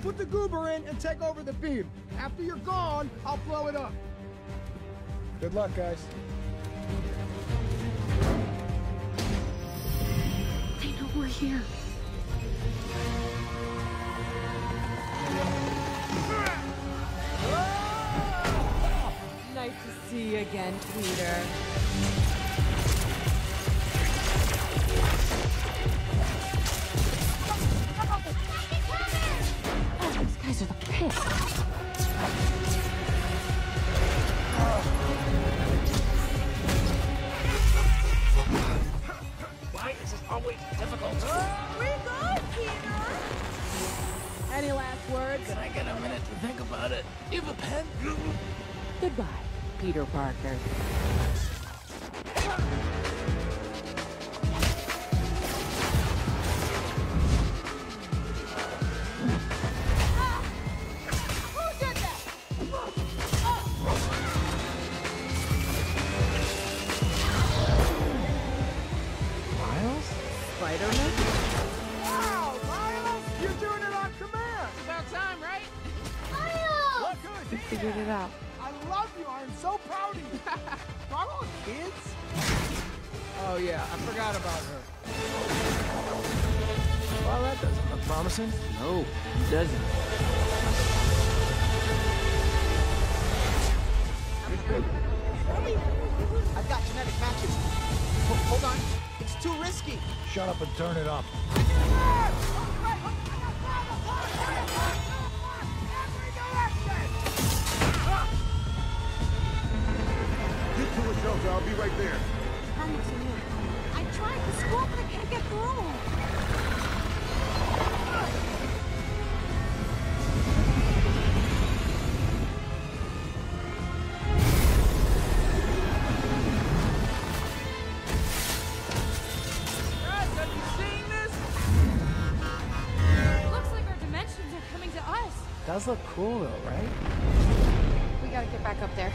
put the goober in and take over the beam. After you're gone, I'll blow it up. Good luck, guys. They know we're here. Nice to see you again, Peter. Oh, these guys are the pits. Why is this always difficult? We go, Peter! Any last words? Can I get a minute to think about it? You have a pen? Goodbye, Peter Parker. Spider-Man? Wow, Miles! You're doing it on command! About time, right? What good? We figured it out. I love you. I'm so proud of you. Are all kids? Oh, yeah, I forgot about her. Well, that doesn't look promising. No, it doesn't. I've got genetic matches. Hold on. It's too risky. Shut up and turn it up. Get to a shelter. I'll be right there. I tried to squawk, but I can't get through. Guys, have you seen this? Looks like our dimensions are coming to us. Does look cool, though, right? We gotta get back up there.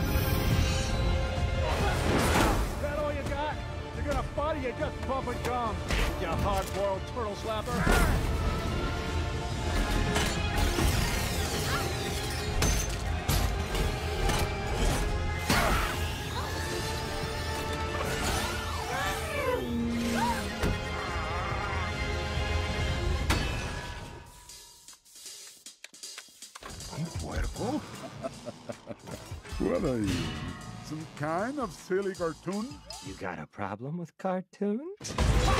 Is that all you got? You're gonna body you just bumping gum. You hard-boiled turtle slapper. Puerco? What are you? Some kind of silly cartoon? You got a problem with cartoons?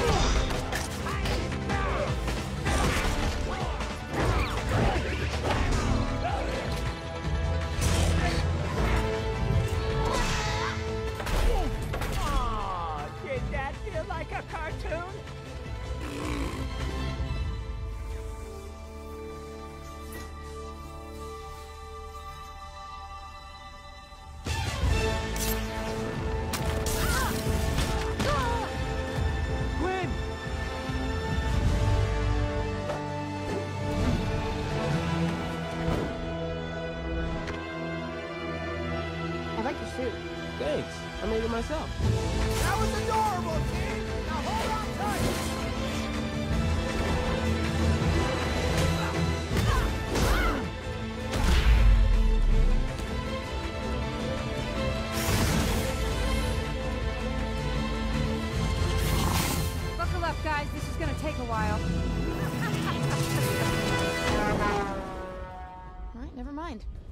Aw, did that feel like a cartoon? Gwen! I like your suit. Thanks. I made it myself. That was adorable, King. Now hold on tight. Buckle up, guys. This is gonna take a while. All right, never mind.